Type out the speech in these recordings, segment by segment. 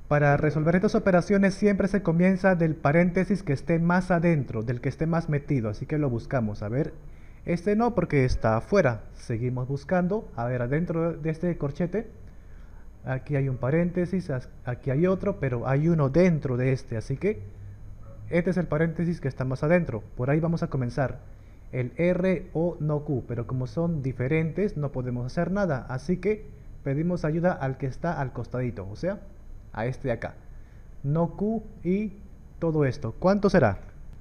Para resolver estas operaciones siempre se comienza del paréntesis que esté más adentro, del que esté más metido, así que lo buscamos. A ver, este no porque está afuera. Seguimos buscando. A ver, adentro de este corchete, aquí hay un paréntesis, aquí hay otro, pero hay uno dentro de este, así que este es el paréntesis que está más adentro. Por ahí vamos a comenzar. El R, O, no Q, pero como son diferentes no podemos hacer nada, así que pedimos ayuda al que está al costadito, o sea, a este de acá. No Q y todo esto. ¿Cuánto será?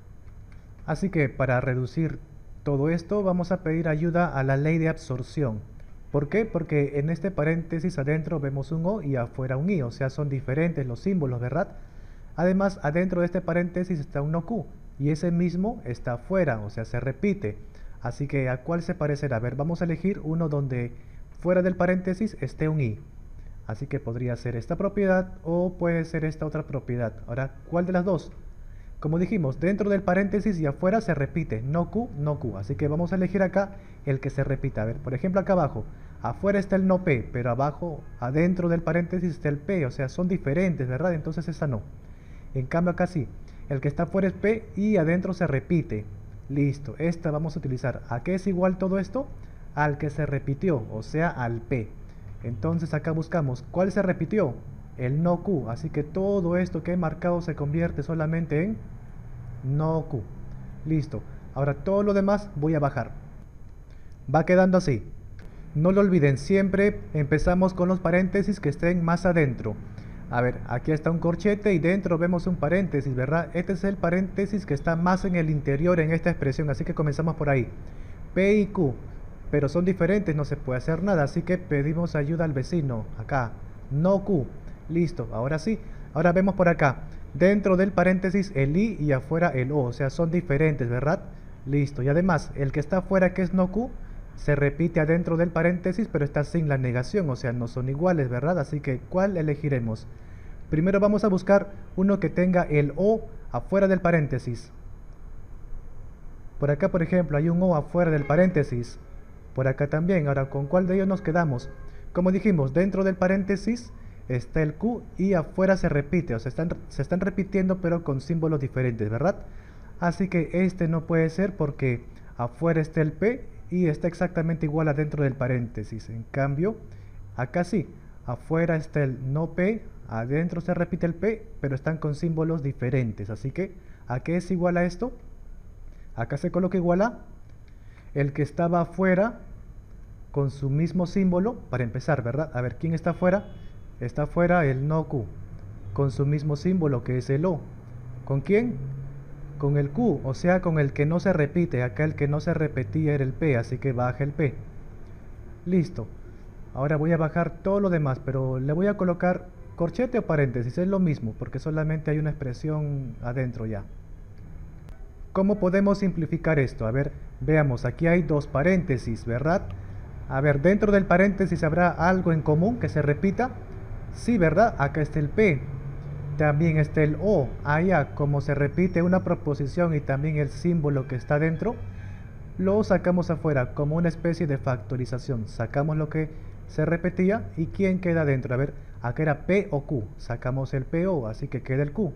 Así que para reducir todo esto vamos a pedir ayuda a la ley de absorción. ¿Por qué? Porque en este paréntesis adentro vemos un O y afuera un I, o sea, son diferentes los símbolos, ¿verdad? Además, adentro de este paréntesis está un no Q y ese mismo está afuera, o sea, se repite. Así que, ¿a cuál se parecerá? A ver, vamos a elegir uno donde fuera del paréntesis esté un I. Así que podría ser esta propiedad o puede ser esta otra propiedad. Ahora, ¿cuál de las dos? Como dijimos, dentro del paréntesis y afuera se repite, no Q, no Q. Así que vamos a elegir acá el que se repita. A ver, por ejemplo, acá abajo, afuera está el no P, pero abajo, adentro del paréntesis está el P. O sea, son diferentes, ¿verdad? Entonces esa no. En cambio acá sí, el que está afuera es P y adentro se repite. Listo, esta vamos a utilizar. ¿A qué es igual todo esto? Al que se repitió, o sea, al P. Entonces acá buscamos, ¿cuál se repitió? El no Q, así que todo esto que he marcado se convierte solamente en no Q. Listo. Ahora todo lo demás voy a bajar. Va quedando así. No lo olviden, siempre empezamos con los paréntesis que estén más adentro. A ver, aquí está un corchete y dentro vemos un paréntesis, ¿verdad? Este es el paréntesis que está más en el interior en esta expresión, así que comenzamos por ahí. P y Q, pero son diferentes, no se puede hacer nada, así que pedimos ayuda al vecino, acá. No Q. Listo, ahora sí. Ahora vemos por acá, dentro del paréntesis el I y afuera el O, o sea, son diferentes, ¿verdad? Listo, y además, el que está afuera que es no Q, se repite adentro del paréntesis, pero está sin la negación, o sea, no son iguales, ¿verdad? Así que, ¿cuál elegiremos? Primero vamos a buscar uno que tenga el O afuera del paréntesis. Por acá, por ejemplo, hay un O afuera del paréntesis. Por acá también. Ahora, ¿con cuál de ellos nos quedamos? Como dijimos, dentro del paréntesis está el Q y afuera se repite, o sea, se están repitiendo pero con símbolos diferentes, ¿verdad? Así que este no puede ser porque afuera está el P y está exactamente igual adentro del paréntesis. En cambio, acá sí, afuera está el no P, adentro se repite el P, pero están con símbolos diferentes. Así que, ¿a qué es igual a esto? Acá se coloca igual a el que estaba afuera con su mismo símbolo, para empezar, ¿verdad? A ver, ¿quién está afuera? Está afuera el no Q, con su mismo símbolo que es el O. ¿Con quién? Con el Q, o sea, con el que no se repite. Acá el que no se repetía era el P, así que baja el P. Listo. Ahora voy a bajar todo lo demás, pero le voy a colocar corchete o paréntesis, es lo mismo, porque solamente hay una expresión adentro ya. ¿Cómo podemos simplificar esto? A ver, veamos, aquí hay dos paréntesis, ¿verdad? A ver, dentro del paréntesis habrá algo en común que se repita. Sí, ¿verdad? Acá está el P. También está el O. Allá, como se repite una proposición y también el símbolo que está dentro, lo sacamos afuera como una especie de factorización. Sacamos lo que se repetía y ¿quién queda dentro? A ver, acá era P o Q. Sacamos el PO, así que queda el Q.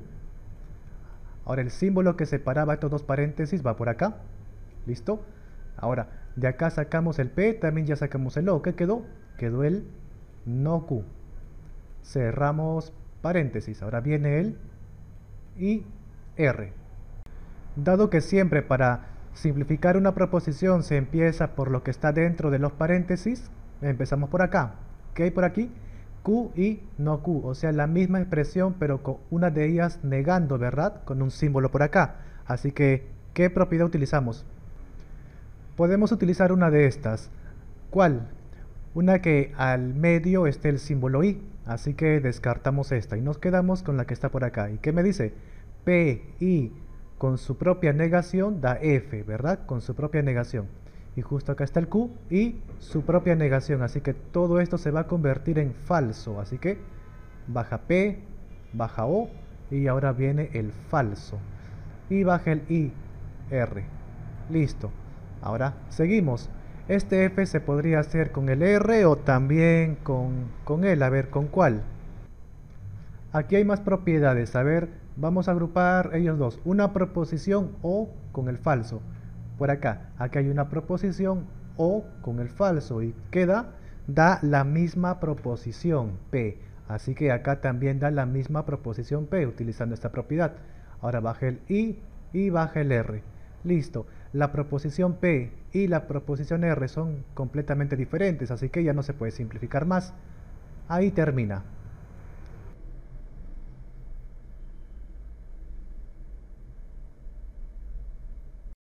Ahora el símbolo que separaba estos dos paréntesis va por acá. ¿Listo? Ahora, de acá sacamos el P, también ya sacamos el O. ¿Qué quedó? Quedó el no Q. Cerramos paréntesis. Ahora viene el y R. Dado que siempre para simplificar una proposición se empieza por lo que está dentro de los paréntesis, empezamos por acá. ¿Qué hay por aquí? Q y no Q, o sea, la misma expresión, pero con una de ellas negando, ¿verdad? Con un símbolo por acá. Así que, ¿qué propiedad utilizamos? Podemos utilizar una de estas. ¿Cuál? Una que al medio esté el símbolo I. Así que descartamos esta y nos quedamos con la que está por acá. ¿Y qué me dice? P, I, con su propia negación da F, ¿verdad? Con su propia negación. Y justo acá está el Q y su propia negación. Así que todo esto se va a convertir en falso. Así que baja P, baja O y ahora viene el falso. Y baja el I, R. Listo. Ahora seguimos. Este F se podría hacer con el R o también con él. A ver, ¿con cuál? Aquí hay más propiedades. A ver, vamos a agrupar ellos dos. Una proposición o con el falso. Por acá, aquí hay una proposición o con el falso y da la misma proposición P. Así que acá también da la misma proposición P utilizando esta propiedad. Ahora baja el I y baja el R. Listo. La proposición P y la proposición R son completamente diferentes, así que ya no se puede simplificar más. Ahí termina.